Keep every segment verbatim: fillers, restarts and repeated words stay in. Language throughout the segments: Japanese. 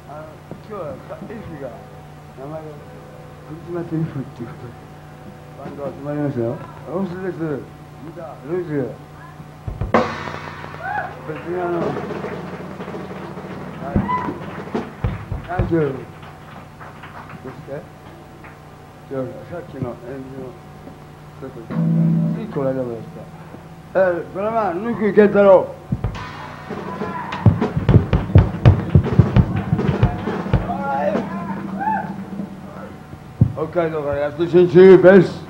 あの今日はエルフが名前がクリスマスエルフっていうことでバンド集まりましたよ。オスです。ギター、ルイズ。別にあの、はい、サンキュー。そして、今日さっきの演技のちょっとついこの間までした。えー、ドラマー、ヌク健太郎。北海道から安田真一ベース。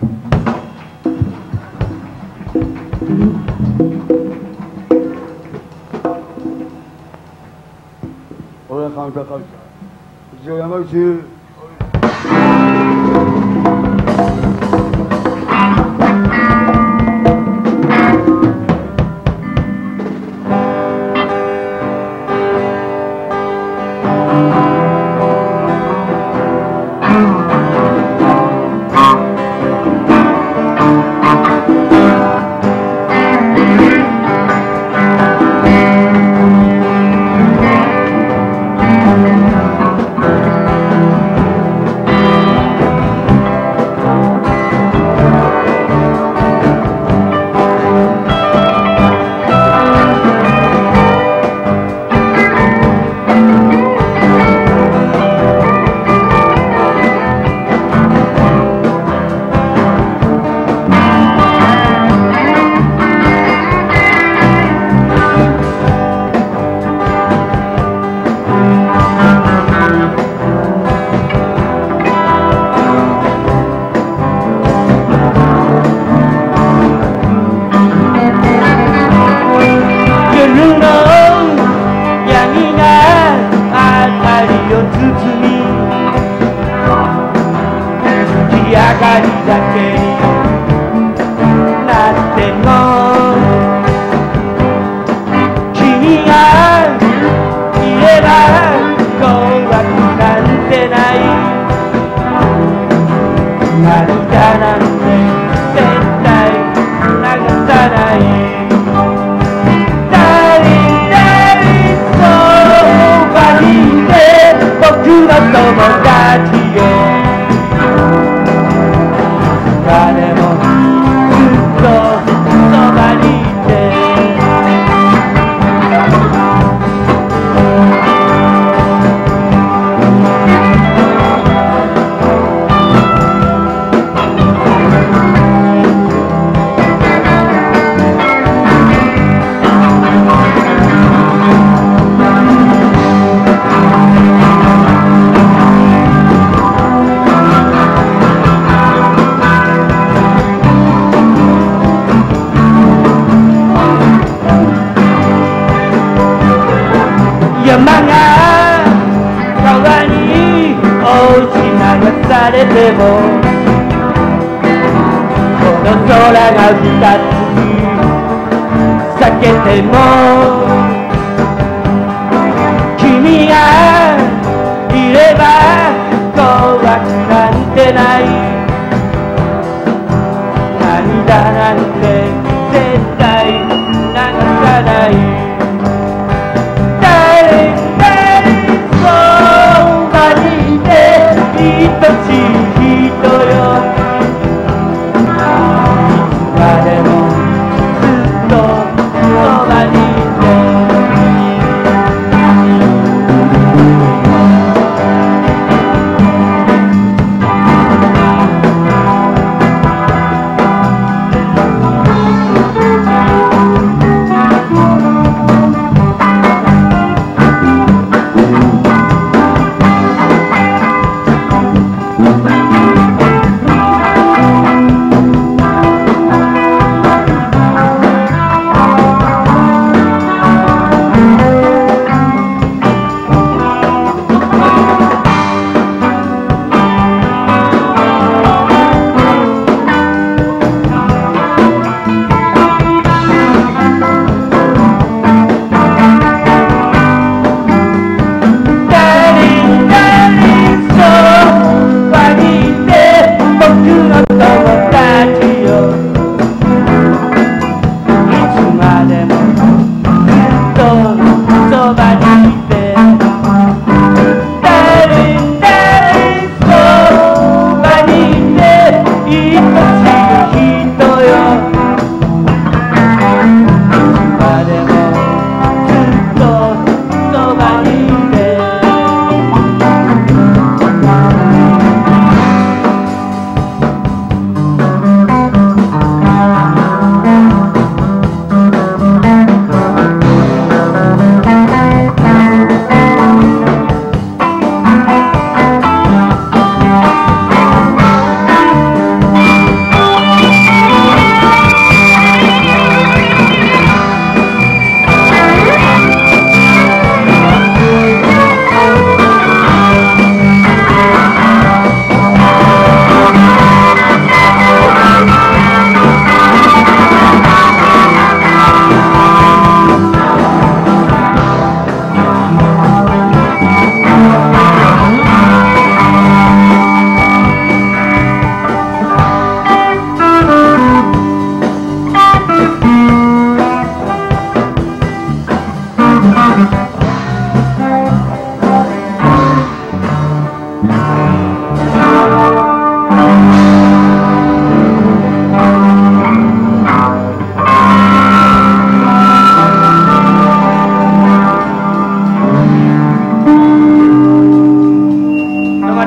俺はカウンターカウンター。一応山口。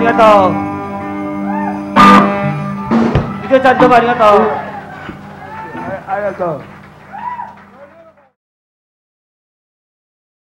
りがとう。みきおちゃんどうもありがとう。 ありがとう。